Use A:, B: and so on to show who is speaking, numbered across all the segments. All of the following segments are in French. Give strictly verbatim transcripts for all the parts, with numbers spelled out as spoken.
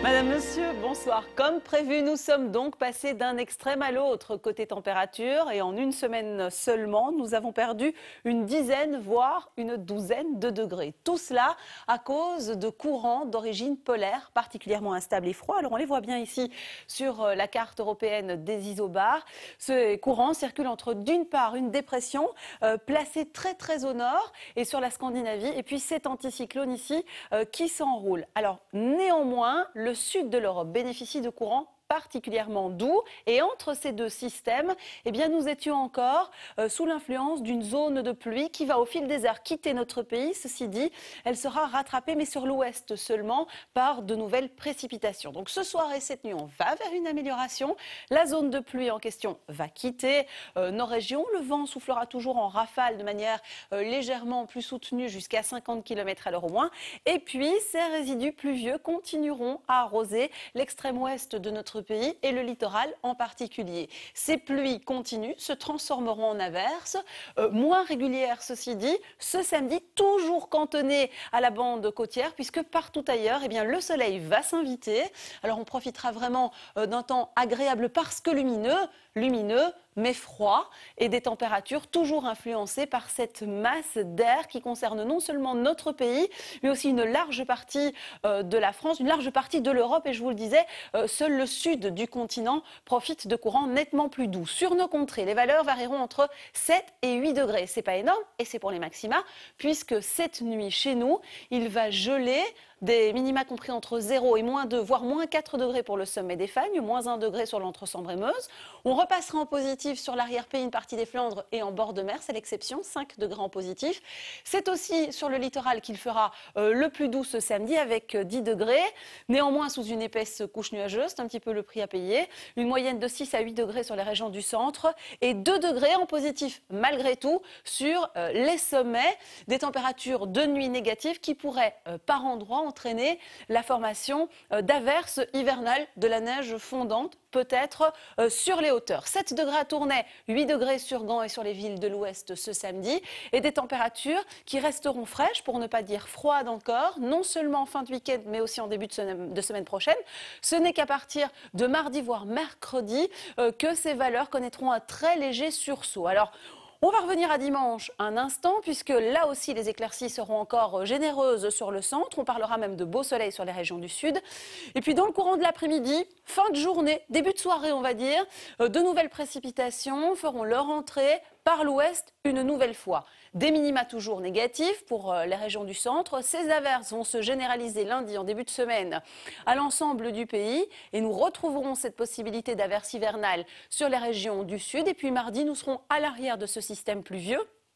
A: Madame, Monsieur, bonsoir. Comme prévu, nous sommes donc passés d'un extrême à l'autre côté température et en une semaine seulement, nous avons perdu une dizaine, voire une douzaine de degrés. Tout cela à cause de courants d'origine polaire particulièrement instables et froids. Alors on les voit bien ici sur la carte européenne des isobars. Ces courants circulent entre d'une part une dépression euh, placée très très au nord et sur la Scandinavie et puis cet anticyclone ici euh, qui s'enroule. Alors néanmoins, le Le sud de l'Europe bénéficie de courants particulièrement doux et entre ces deux systèmes, eh bien, nous étions encore euh, sous l'influence d'une zone de pluie qui va au fil des heures quitter notre pays. Ceci dit, elle sera rattrapée, mais sur l'ouest seulement, par de nouvelles précipitations. Donc ce soir et cette nuit, on va vers une amélioration. La zone de pluie en question va quitter euh, nos régions. Le vent soufflera toujours en rafale de manière euh, légèrement plus soutenue jusqu'à cinquante kilomètres à l'heure au moins. Et puis, ces résidus pluvieux continueront à arroser l'extrême ouest de notre pays et le littoral en particulier. Ces pluies continues se transformeront en averses, euh, moins régulières ceci dit, ce samedi toujours cantonnées à la bande côtière puisque partout ailleurs, eh bien, le soleil va s'inviter. Alors on profitera vraiment euh, d'un temps agréable parce que lumineux, lumineux mais froid et des températures toujours influencées par cette masse d'air qui concerne non seulement notre pays mais aussi une large partie euh, de la France, une large partie de l'Europe et je vous le disais, euh, seul le sud du continent profite de courants nettement plus doux. Sur nos contrées, les valeurs varieront entre sept et huit degrés. C'est pas énorme et c'est pour les maxima puisque cette nuit chez nous, il va geler. Des minima compris entre zéro et moins deux, voire moins quatre degrés pour le sommet des Fagnes, moins un degré sur l'entre-Sambre et Meuse. On repassera en positif sur l'arrière-pays, une partie des Flandres et en bord de mer, c'est l'exception, cinq degrés en positif. C'est aussi sur le littoral qu'il fera euh, le plus doux ce samedi avec dix degrés, néanmoins sous une épaisse couche nuageuse, c'est un petit peu le prix à payer. Une moyenne de six à huit degrés sur les régions du centre et deux degrés en positif malgré tout sur euh, les sommets. Des températures de nuit négatives qui pourraient euh, par endroits entraîner la formation d'averses hivernales, de la neige fondante, peut-être euh, sur les hauteurs. sept degrés à Tournai, huit degrés sur Gand et sur les villes de l'Ouest ce samedi. Et des températures qui resteront fraîches, pour ne pas dire froides encore, non seulement en fin de week-end, mais aussi en début de semaine, de semaine prochaine. Ce n'est qu'à partir de mardi, voire mercredi, euh, que ces valeurs connaîtront un très léger sursaut. Alors, on va revenir à dimanche un instant, puisque là aussi les éclaircies seront encore généreuses sur le centre. On parlera même de beau soleil sur les régions du sud. Et puis dans le courant de l'après-midi, fin de journée, début de soirée on va dire, de nouvelles précipitations feront leur entrée par l'ouest une nouvelle fois. Des minima toujours négatifs pour les régions du centre. Ces averses vont se généraliser lundi en début de semaine à l'ensemble du pays et nous retrouverons cette possibilité d'averses hivernales sur les régions du sud. Et puis mardi, nous serons à l'arrière de ce système pluvieux,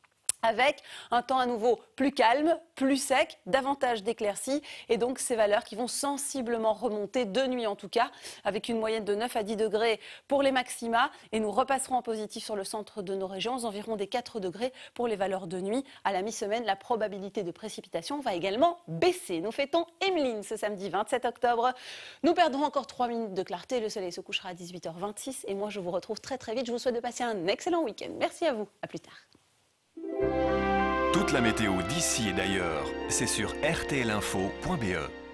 A: avec un temps à nouveau plus calme, plus sec, davantage d'éclaircies et donc ces valeurs qui vont sensiblement remonter de nuit en tout cas, avec une moyenne de neuf à dix degrés pour les maxima et nous repasserons en positif sur le centre de nos régions, aux environs des quatre degrés pour les valeurs de nuit. À la mi-semaine, la probabilité de précipitation va également baisser. Nous fêtons Emeline ce samedi vingt-sept octobre. Nous perdrons encore trois minutes de clarté, le soleil se couchera à dix-huit heures vingt-six et moi je vous retrouve très très vite. Je vous souhaite de passer un excellent week-end. Merci à vous, à plus tard.
B: Toute la météo d'ici et d'ailleurs, c'est sur r t l info point b e.